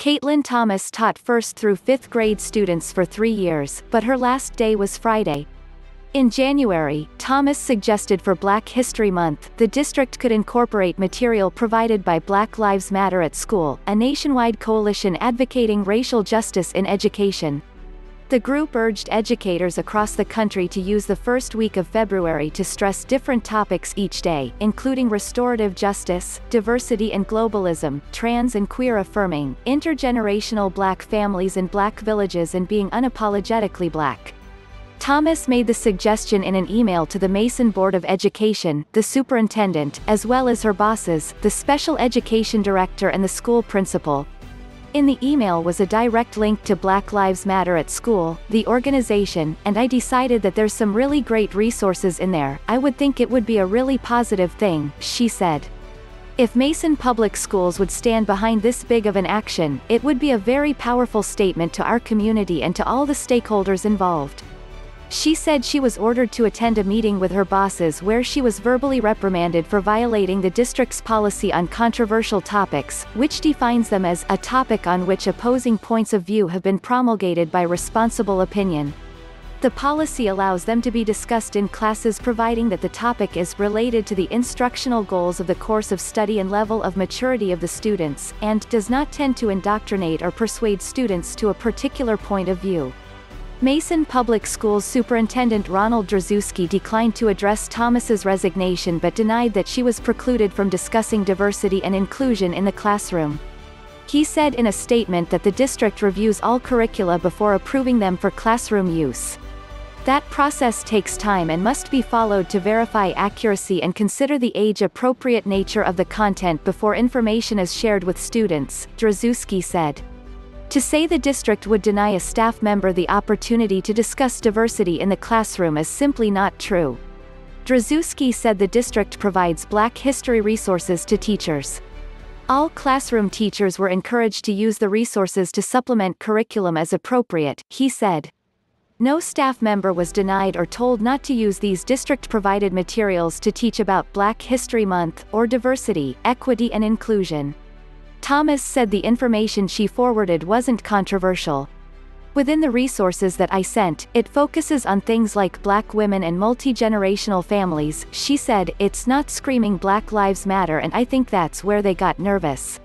Caitlin Thomas taught 1st through 5th grade students for 3 years, but her last day was Friday. In January, Thomas suggested for Black History Month, the district could incorporate material provided by Black Lives Matter at School, a nationwide coalition advocating racial justice in education. The group urged educators across the country to use the first week of February to stress different topics each day, including restorative justice, diversity and globalism, trans and queer affirming, intergenerational Black families and Black villages, and being unapologetically Black. Thomas made the suggestion in an email to the Mason Board of Education, the superintendent, as well as her bosses, the special education director and the school principal. In the email was a direct link to Black Lives Matter at School, the organization, and I decided that there's some really great resources in there. I would think it would be a really positive thing, she said. If Mason Public Schools would stand behind this big of an action, it would be a very powerful statement to our community and to all the stakeholders involved. She said she was ordered to attend a meeting with her bosses where she was verbally reprimanded for violating the district's policy on controversial topics, which defines them as a topic on which opposing points of view have been promulgated by responsible opinion. The policy allows them to be discussed in classes providing that the topic is related to the instructional goals of the course of study and level of maturity of the students, and does not tend to indoctrinate or persuade students to a particular point of view. Mason Public Schools Superintendent Ronald Drzewski declined to address Thomas's resignation but denied that she was precluded from discussing diversity and inclusion in the classroom. He said in a statement that the district reviews all curricula before approving them for classroom use. That process takes time and must be followed to verify accuracy and consider the age-appropriate nature of the content before information is shared with students, Drzewski said. To say the district would deny a staff member the opportunity to discuss diversity in the classroom is simply not true. Drzewski said the district provides Black history resources to teachers. All classroom teachers were encouraged to use the resources to supplement curriculum as appropriate, he said. No staff member was denied or told not to use these district-provided materials to teach about Black History Month, or diversity, equity and inclusion. Thomas said the information she forwarded wasn't controversial. Within the resources that I sent, it focuses on things like Black women and multi-generational families, she said. It's not screaming Black Lives Matter, and I think that's where they got nervous.